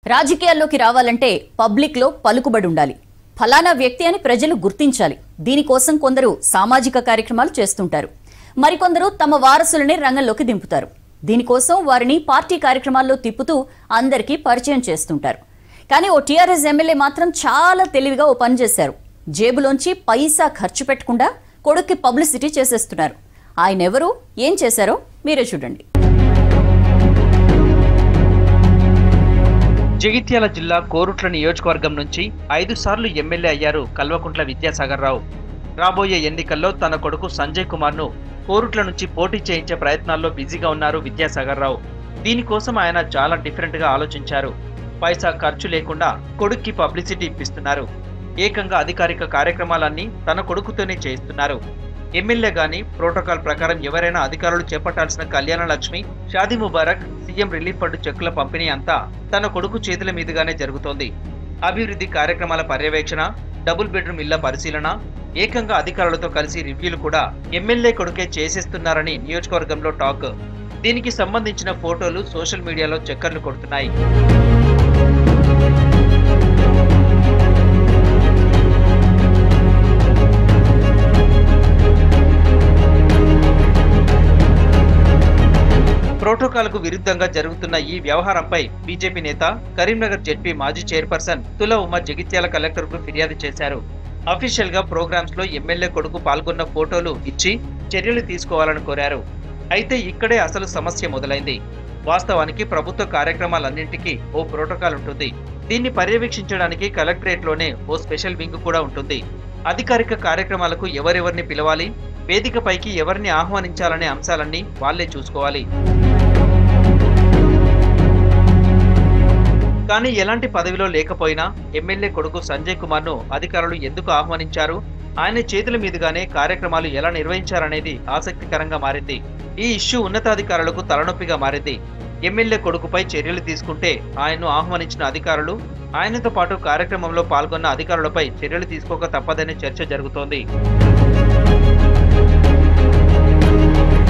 రాజకీయాల్లోకి రావాలంటే పబ్లిక్లో పలుకుబడి ఉండాలి. ఫలానా వ్యక్తి అని ప్రజలు గుర్తించాలి. దీనికోసం కొందరు సామాజిక కార్యక్రమాలు చేస్తుంటారు. మరికొందరు తమ వారసులని రంగంలోకి దింపుతారు. దీనికోసం వారిని పార్టీ కార్యక్రమాల్లో తిప్పుతూ అందరికీ పరిచయం చేస్తుంటారు. కానీ ఓ టీఆర్ఎస్ ఎమ్మెల్యే మాత్రం చాలా తెలివిగా ఓ పని చేశారు. జేబులోంచి పైసా ఖర్చు పెట్టకుండా కొడుక్కి పబ్లిసిటీ చేసేస్తున్నారు. ఆయన ఎవరు, ఏం చేశారో మీరే చూడండి. జగిత్యాల జిల్లా కోరుట్ల నియోజకవర్గం నుంచి 5 సార్లు ఎమ్మెల్యే అయ్యారు కల్వకుంట్ల విద్యాసాగర్ రావు. రాబోయే ఎన్నికల్లో తన కొడుకు సంజయ్ కుమార్ ను కోరుట్ల నుంచి పోటీ చేయించే ప్రయత్నాల్లో బిజీగా ఉన్నారు విద్యాసాగర్ రావు. దీనికోసం ఆయన చాలా డిఫరెంట్ గా ఆలోచించారు. పైసా ఖర్చు లేకుండా కొడుక్కి పబ్లిసిటీ ఇప్పిస్తున్నారు. ఏకంగా అధికారిక కార్యక్రమాలన్నీ తన కొడుకుతోనే చేయిస్తున్నారు. ఎమ్మెల్యే గాని ప్రోటోకాల్ ప్రకారం ఎవరైనా అధికారులు చేపట్టాల్సిన Kalyana Lakshmi, Shaadi Mubarak, CM relief fund చెక్కుల పంపిణీ అంతా తన కొడుకు చేతుల మీదుగానే జరుగుతోంది. అభివృద్ధి కార్యక్రమాల పర్యవేక్షణ, డబుల్ బెడ్రూమ్ ఇళ్ల పరిశీలన, ఏకంగా అధికారులతో కలిసి రివ్యూలు కూడా ఎమ్మెల్యే కొడుకే చేసేస్తున్నారని నియోజకవర్గంలో టాక్. దీనికి సంబంధించిన ఫోటోలు సోషల్ మీడియాలో చక్కర్లు కొడుతున్నాయి. ప్రోటోకాల్ కు విరుద్ధంగా జరుగుతున్న ఈ వ్యవహారంపై బీజేపీ నేత, కరీంనగర్ జెడ్పీ మాజీ చైర్పర్సన్ తుల ఉమ జగిత్యాల కలెక్టర్ కు ఫిర్యాదు చేశారు. అఫీషియల్ గా ప్రోగ్రామ్స్ లో ఎమ్మెల్యే కొడుకు పాల్గొన్న ఫోటోలు ఇచ్చి చర్యలు తీసుకోవాలని కోరారు. అయితే ఇక్కడే అసలు సమస్య మొదలైంది. వాస్తవానికి ప్రభుత్వ కార్యక్రమాలన్నింటికీ ఓ ప్రోటోకాల్ ఉంటుంది. దీన్ని పర్యవేక్షించడానికి కలెక్టరేట్ లోనే ఓ స్పెషల్ వింగ్ కూడా ఉంటుంది. అధికారిక కార్యక్రమాలకు ఎవరెవరిని పిలవాలి, వేదికపైకి ఎవరిని ఆహ్వానించాలనే అంశాలన్నీ వాళ్లే చూసుకోవాలి. కానీ ఎలాంటి పదవిలో లేకపోయినా ఎమ్మెల్యే కొడుకు సంజయ్ కుమార్ ను అధికారులు ఎందుకు ఆహ్వానించారు, ఆయన చేతుల మీదుగానే కార్యక్రమాలు ఎలా నిర్వహించారనేది ఆసక్తికరంగా మారింది. ఈ ఇష్యూ ఉన్నతాధికారులకు తలనొప్పిగా మారింది. ఎమ్మెల్యే కొడుకుపై చర్యలు తీసుకుంటే ఆయన్ను ఆహ్వానించిన అధికారులు, ఆయనతో పాటు కార్యక్రమంలో పాల్గొన్న అధికారులపై చర్యలు తీసుకోక తప్పదనే చర్చ జరుగుతోంది.